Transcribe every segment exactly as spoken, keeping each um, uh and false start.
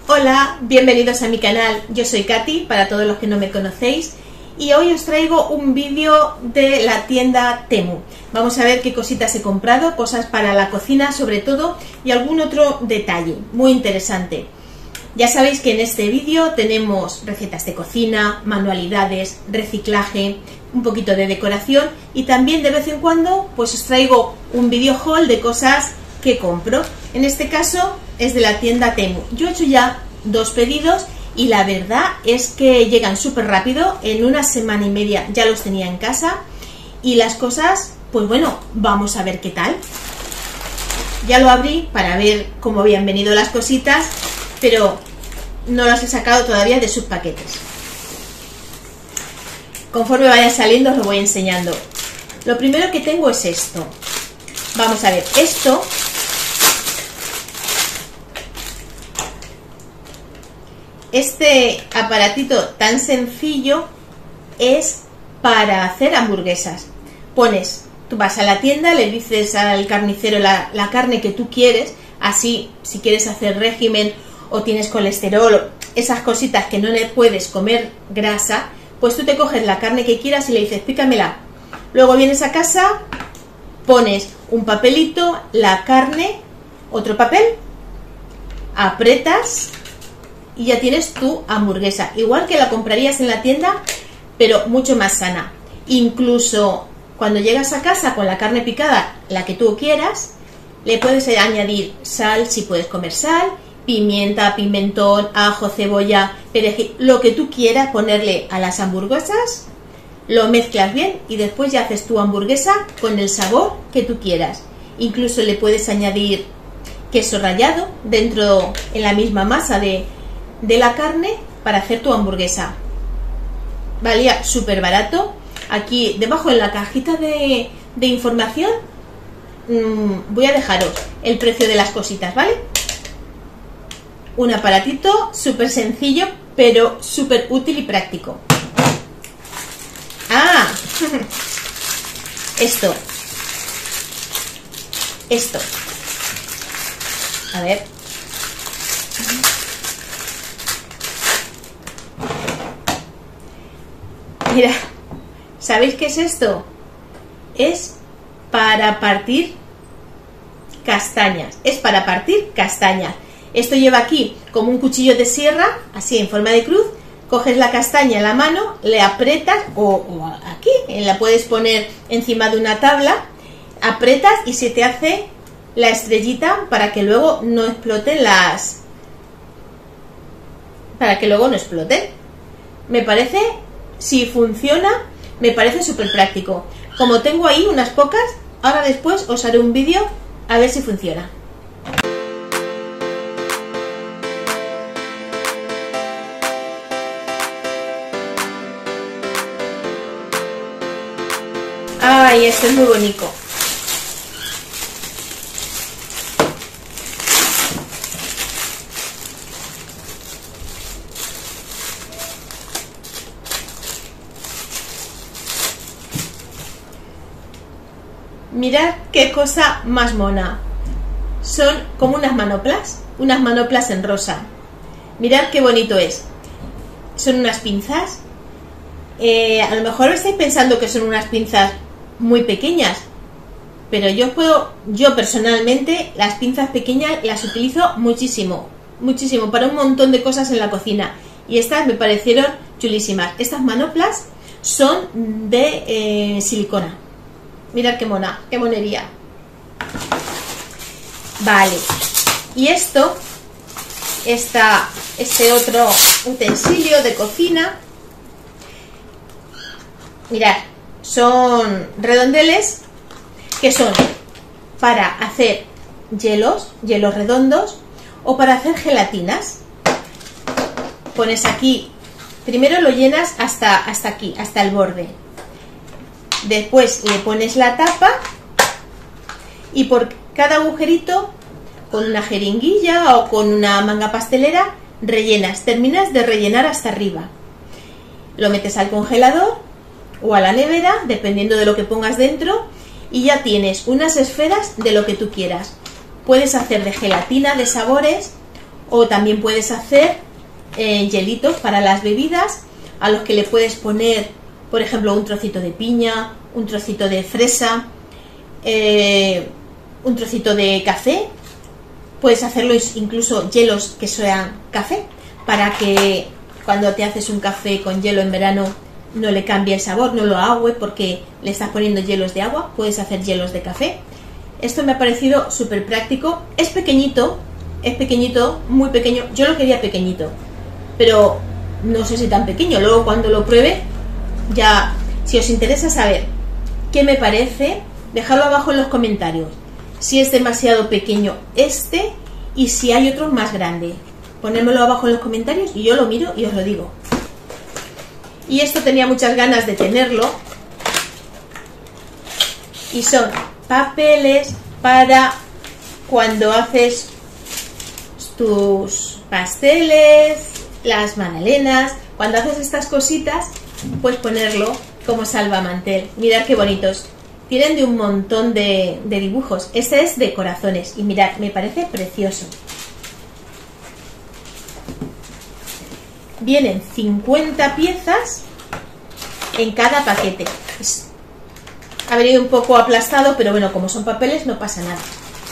Hola, bienvenidos a mi canal, yo soy Katy, para todos los que no me conocéis, y hoy os traigo un vídeo de la tienda Temu. Vamos a ver qué cositas he comprado, cosas para la cocina sobre todo, y algún otro detalle muy interesante. Ya sabéis que en este vídeo tenemos recetas de cocina, manualidades, reciclaje, un poquito de decoración, y también de vez en cuando pues os traigo un vídeo haul de cosas que compro. En este caso es de la tienda Temu. Yo he hecho ya dos pedidos y la verdad es que llegan súper rápido. En una semana y media ya los tenía en casa y las cosas, pues bueno, vamos a ver qué tal. Ya lo abrí para ver cómo habían venido las cositas, pero no las he sacado todavía de sus paquetes. Conforme vaya saliendo os lo voy enseñando. Lo primero que tengo es esto. Vamos a ver, esto Este aparatito tan sencillo es para hacer hamburguesas. Pones, tú vas a la tienda, le dices al carnicero la, la carne que tú quieres, así si quieres hacer régimen o tienes colesterol, esas cositas que no le puedes comer grasa, pues tú te coges la carne que quieras y le dices pícamela. Luego vienes a casa, pones un papelito, la carne, otro papel, apretas y ya tienes tu hamburguesa, igual que la comprarías en la tienda, pero mucho más sana. Incluso cuando llegas a casa con la carne picada, la que tú quieras, le puedes añadir sal, si puedes comer sal, pimienta, pimentón, ajo, cebolla, perejil, lo que tú quieras ponerle a las hamburguesas, lo mezclas bien y después ya haces tu hamburguesa con el sabor que tú quieras. Incluso le puedes añadir queso rallado dentro, en la misma masa de de la carne para hacer tu hamburguesa. Valía súper barato. Aquí debajo en la cajita de, de información mmm, voy a dejaros el precio de las cositas, ¿vale? Un aparatito súper sencillo pero súper útil y práctico. Ah, esto esto a ver, mira, ¿sabéis qué es esto? Es para partir castañas. Es para partir castañas. Esto lleva aquí como un cuchillo de sierra, así en forma de cruz. Coges la castaña en la mano, le aprietas, o, o aquí, la puedes poner encima de una tabla, aprietas y se te hace la estrellita para que luego no exploten las... Para que luego no exploten. Me parece... Si funciona, me parece súper práctico. Como tengo ahí unas pocas, ahora después os haré un vídeo a ver si funciona. Ay, esto es muy bonito. Mirad qué cosa más mona. Son como unas manoplas, unas manoplas en rosa. Mirad qué bonito es. Son unas pinzas. Eh, a lo mejor estáis pensando que son unas pinzas muy pequeñas, pero yo puedo, yo personalmente, las pinzas pequeñas las utilizo muchísimo, muchísimo para un montón de cosas en la cocina. Y estas me parecieron chulísimas. Estas manoplas son de eh, silicona. Mirad qué mona, qué monería. Vale. Y esto, esta, este otro utensilio de cocina. Mirad, son redondeles que son para hacer hielos, hielos redondos, o para hacer gelatinas. Pones aquí, primero lo llenas hasta, hasta aquí, hasta el borde. Después le pones la tapa y por cada agujerito, con una jeringuilla o con una manga pastelera, rellenas. Terminas de rellenar hasta arriba. Lo metes al congelador o a la nevera, dependiendo de lo que pongas dentro, y ya tienes unas esferas de lo que tú quieras. Puedes hacer de gelatina de sabores O también puedes hacer eh, hielitos para las bebidas, a los que le puedes poner, por ejemplo, un trocito de piña, un trocito de fresa, eh, un trocito de café. Puedes hacerlo incluso hielos que sean café, para que cuando te haces un café con hielo en verano no le cambie el sabor, no lo agüe porque le estás poniendo hielos de agua. Puedes hacer hielos de café. Esto me ha parecido súper práctico. Es pequeñito, es pequeñito, muy pequeño. Yo lo quería pequeñito, pero no sé si tan pequeño. Luego cuando lo pruebe, ya, si os interesa saber qué me parece, dejadlo abajo en los comentarios. Si es demasiado pequeño este y si hay otro más grande. Ponérmelo abajo en los comentarios y yo lo miro y os lo digo. Y esto tenía muchas ganas de tenerlo. Y son papeles para cuando haces tus pasteles, las magdalenas. Cuando haces estas cositas, puedes ponerlo como salvamantel. Mirad qué bonitos. Tienen de un montón de, de dibujos. Este es de corazones. Y mirad, me parece precioso. Vienen cincuenta piezas en cada paquete. Es, ha venido un poco aplastado, pero bueno, como son papeles no pasa nada.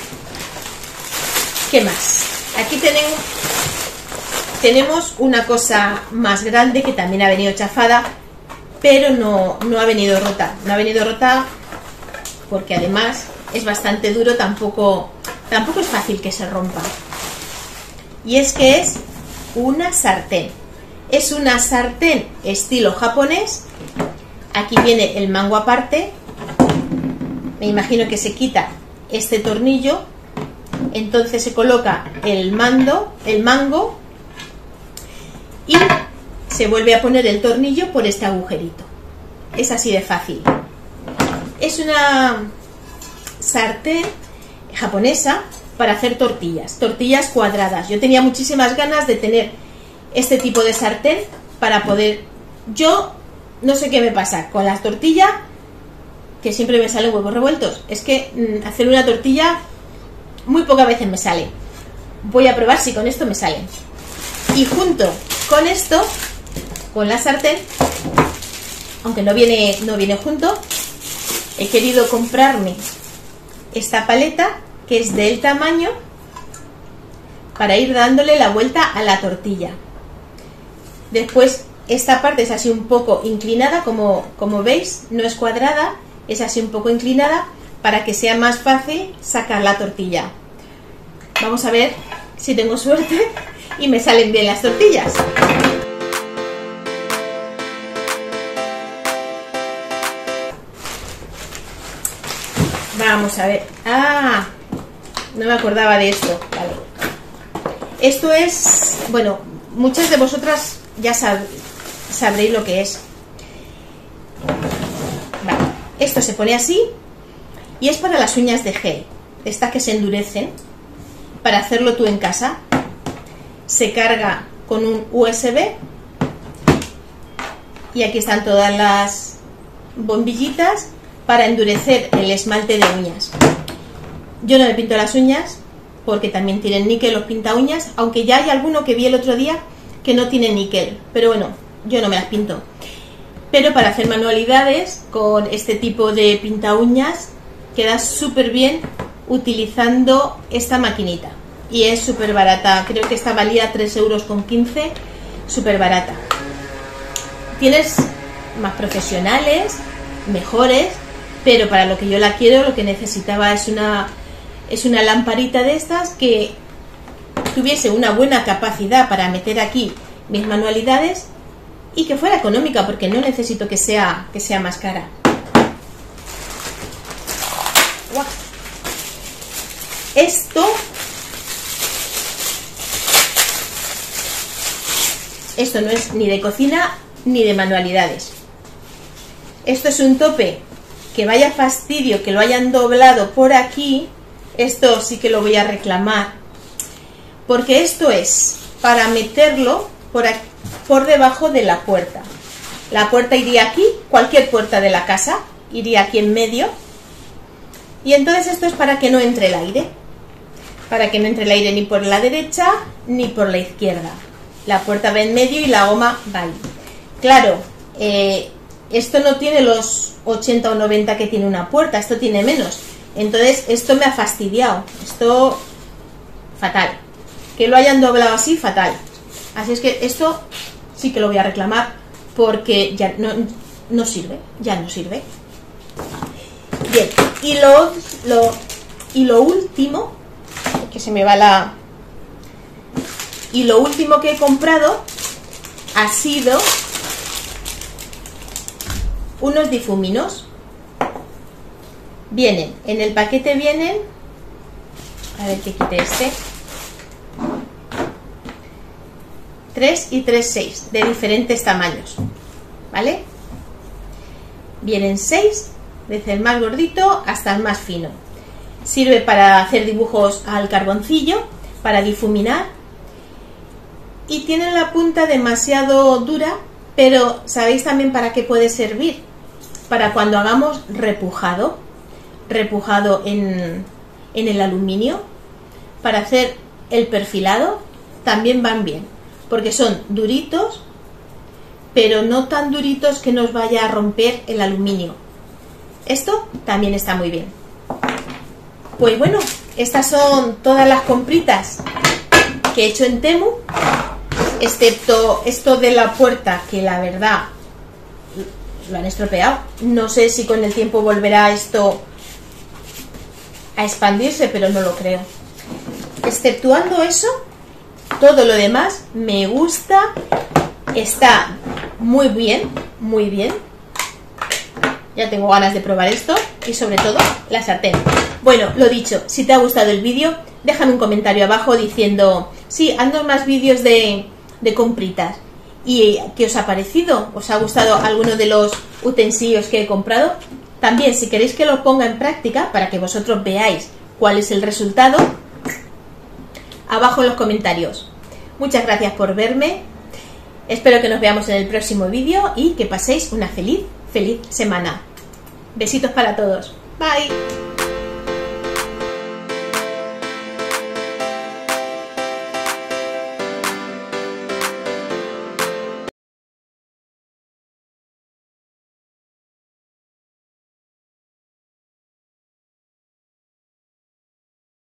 ¿Qué más? Aquí tenemos, tenemos una cosa más grande que también ha venido chafada, pero no, no ha venido rota. No ha venido rota porque además es bastante duro, tampoco, tampoco es fácil que se rompa. Y es que es una sartén. Es una sartén estilo japonés. Aquí viene el mango aparte. Me imagino que se quita este tornillo. Entonces se coloca el mando, el mango, y se vuelve a poner el tornillo por este agujerito. Es así de fácil. Es una sartén japonesa para hacer tortillas, tortillas cuadradas. Yo tenía muchísimas ganas de tener este tipo de sartén para poder... Yo no sé qué me pasa con las tortillas, que siempre me salen huevos revueltos. Es que mmm, hacer una tortilla muy pocas veces me sale. Voy a probar si con esto me sale. Y junto con esto, con la sartén, aunque no viene, no viene junto, he querido comprarme esta paleta que es del tamaño para ir dándole la vuelta a la tortilla. Después esta parte es así un poco inclinada, como, como veis, no es cuadrada, es así un poco inclinada para que sea más fácil sacar la tortilla. Vamos a ver si tengo suerte y me salen bien las tortillas. Vamos a ver. Ah, no me acordaba de esto. Vale. Esto es, bueno, muchas de vosotras ya sab sabréis lo que es. Vale. Esto se pone así y es para las uñas de gel, estas que se endurecen, para hacerlo tú en casa. Se carga con un U S B y aquí están todas las bombillitas para endurecer el esmalte de uñas. Yo no me pinto las uñas porque también tienen níquel los pinta uñas, aunque ya hay alguno que vi el otro día que no tiene níquel, pero bueno, yo no me las pinto. Pero para hacer manualidades con este tipo de pinta uñas queda súper bien utilizando esta maquinita. Y es súper barata, creo que esta valía tres euros con quince, súper barata. Tienes más profesionales, mejores, pero para lo que yo la quiero, lo que necesitaba es una, es una lamparita de estas que tuviese una buena capacidad para meter aquí mis manualidades y que fuera económica, porque no necesito que sea, que sea más cara. ¡Guau! Esto... Esto no es ni de cocina ni de manualidades. Esto es un tope que vaya fastidio que lo hayan doblado por aquí. Esto sí que lo voy a reclamar, porque esto es para meterlo por, aquí, por debajo de la puerta. La puerta iría aquí, cualquier puerta de la casa iría aquí en medio, y entonces esto es para que no entre el aire, para que no entre el aire ni por la derecha ni por la izquierda. La puerta va en medio y la goma va ahí. Claro, eh, esto no tiene los ochenta o noventa que tiene una puerta, esto tiene menos. Entonces esto me ha fastidiado. Esto, fatal. Que lo hayan doblado así, fatal. Así es que esto sí que lo voy a reclamar porque ya no, no sirve, ya no sirve. Bien, y lo, lo, y lo último, que se me va la... Y lo último que he comprado ha sido unos difuminos. Vienen, en el paquete vienen, a ver que quite este, tres y tres seis de diferentes tamaños, ¿vale? Vienen seis, desde el más gordito hasta el más fino. Sirve para hacer dibujos al carboncillo, para difuminar, y tienen la punta demasiado dura, pero ¿sabéis también para qué puede servir? Para cuando hagamos repujado, repujado en, en el aluminio, para hacer el perfilado, también van bien, porque son duritos, pero no tan duritos que nos vaya a romper el aluminio. Esto también está muy bien. Pues bueno, estas son todas las compritas que he hecho en Temu, excepto esto de la puerta, que la verdad lo han estropeado. No sé si con el tiempo volverá esto a expandirse, pero no lo creo. Exceptuando eso, todo lo demás me gusta, está muy bien, muy bien. Ya tengo ganas de probar esto y sobre todo la sartén. Bueno, lo dicho, si te ha gustado el vídeo, déjame un comentario abajo diciendo, sí, haznos más vídeos de, de compritas. ¿Y qué os ha parecido? ¿Os ha gustado alguno de los utensilios que he comprado? También, si queréis que lo ponga en práctica para que vosotros veáis cuál es el resultado, abajo en los comentarios. Muchas gracias por verme. Espero que nos veamos en el próximo vídeo y que paséis una feliz, feliz semana. Besitos para todos. Bye.